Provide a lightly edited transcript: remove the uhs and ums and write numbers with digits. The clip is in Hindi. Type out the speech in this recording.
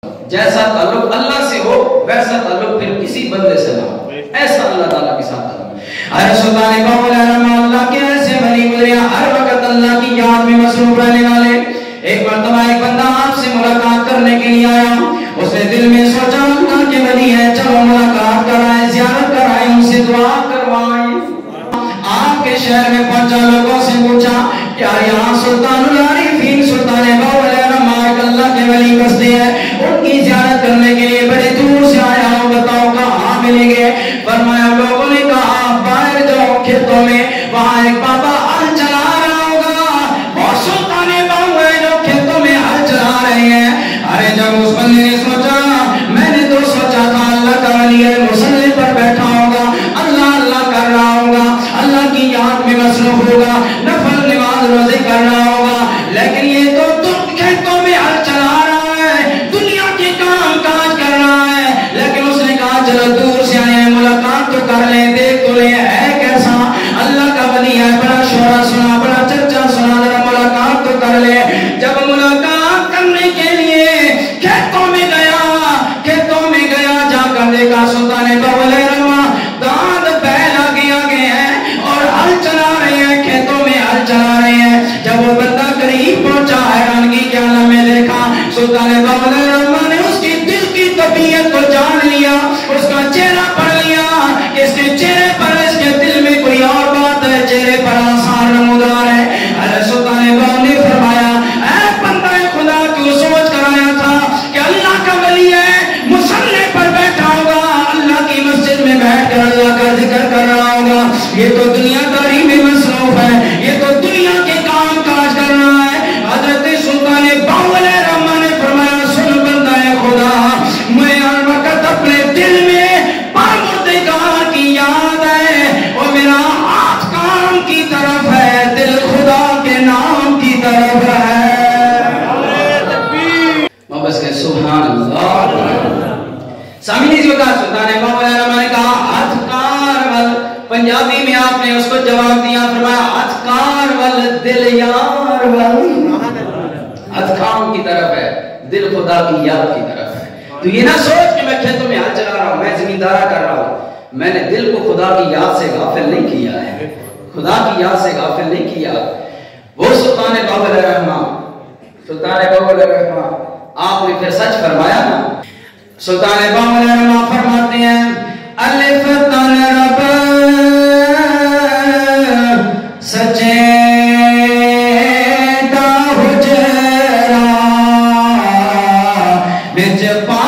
जैसा ताल्लुक अल्लाह से हो वैसा ताल्लुक फिर किसी बंदे से ना हो, ऐसा अल्लाह ताला के साथ ताल्लुक। अरे सुल्तान बाबा अल्लाह के ऐसे वली गुजरिया हर वक्त अल्लाह की याद में मसरूफ रहने वाले। एक मर्तबा एक बंदा आपसे मुलाकात करने के लिए आया, उसने दिल में सोचा अल्लाह के वली है, चलो मुलाकात कराएं, ज़ियारत कराएं, उनसे दुआ करवाएं। आपके शहर में पहुंचा, लोगों से पूछा क्या यहाँ सुल्तानुल आरिफीन सुल्तान बाबा अल्लाह के वली बसते हैं, उनकी ज़ियारत करने के लिए बड़े दूर से आया हूँ, बताओ कहाँ मिलेंगे? फरमाया लोगों ने कहा बाहर जाओ खेतों में, वहाँ एक बाबा हल चला रहा होगा, वो सुल्तान बाबा है जो खेतों में हल चला रहे हैं। अरे जब उस बंदे ने सोचा, मैंने तो सोचा था अल्लाह का वली है, मुसल्ले पर बैठा होगा, अल्लाह अल्लाह कर रहा होगा, अल्लाह की याद में मसरूफ होगा, नफल नमाज रोजे कर रहा होगा, लेकिन ये तो खेतों में हल चला रहा है, दुनिया के काम काज कर रहा है। लेकिन उसने कहा चलो दूर से आए हैं, मुलाकात तो कर ले, देख तो ले है कैसा, अल्लाह का वली है, बड़ा शोरा सुना, बड़ा चर्चा सुना, जरा मुलाकात तो कर ले। जब मुलाकात करने के लिए खेतों में गया, जाकर देखा सुल्तान बाबा दांत बैल आगे हैं और हल चला रहे हैं, खेतों में हल चला रहे हैं। जब वो बंदा करीब पहुंचा, हैरानगी के आलम में देखा सुल्तान बाबा ने उसकी दिल की तबीयत को जान लिया, उसका चेहरा पढ़ लिया, इसके चेहरे पर, इसके दिल में कोई और बात है, चेहरे पर आसार नमूदार है। अरे सुल्तान बाबा ने फरमाया ऐ बंदा खुदा, तू सोच कर आया था कि अल्लाह का वली है, मुसल्ले पर बैठा होगा, अल्लाह की मस्जिद में बैठकर अल्लाह का जिक्र कर रहा होगा, ये तो दुनियादारी में मसरूफ है, ये तो दुनिया के काम काज कर रहा है। हजरत सुल्तान बाबा ने फरमाया सुन बंदा है खुदा, मैं हर वक्त अपने दिल में परवरदिगार की याद है, और मेरा हाथ काम की तरफ है, दिल खुदा के नाम की तरफ है। सुभान अल्लाह। सामने जो कहा सुल्तान बाबा ने कहा हथकार वल, पंजाबी में आपने उसको जवाब दिया, फरमाया हथकार वल दिल यार वल, हथ काम की तरफ है, दिल खुदा की याद की तरफ है। तो ये ना सोच कि मैं खेतों में हल चला रहा हूँ, मैं जमींदारा कर रहा हूँ, मैंने दिल को खुदा की याद से गाफिल नहीं किया है, खुदा की याद से गाफिल नहीं किया। वो सुल्तान बाबा आपने फिर सच फरमाया ना। सुल्तान बाबा फरमाते हैं अलिफ तन रब सचे दा हुजरा विच पा